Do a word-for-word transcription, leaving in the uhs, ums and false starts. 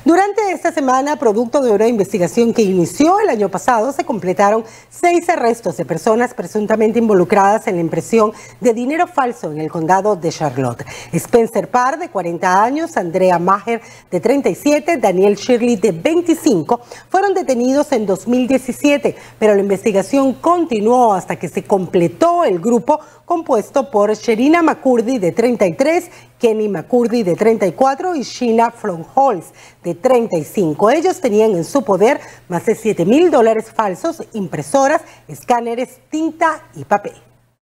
Durante esta semana, producto de una investigación que inició el año pasado, se completaron seis arrestos de personas presuntamente involucradas en la impresión de dinero falso en el condado de Charlotte. Spencer Parr, de cuarenta años, Andrea Maher, de treinta y siete, Daniel Shirley, de veinticinco, fueron detenidos en dos mil diecisiete, pero la investigación continuó hasta que se completó el grupo compuesto por Sherina McCurdy, de treinta y tres, Kenny McCurdy, de treinta y cuatro, y Sheena Flonholz, de treinta y cinco. Ellos tenían en su poder más de siete mil dólares falsos, impresoras, escáneres, tinta y papel.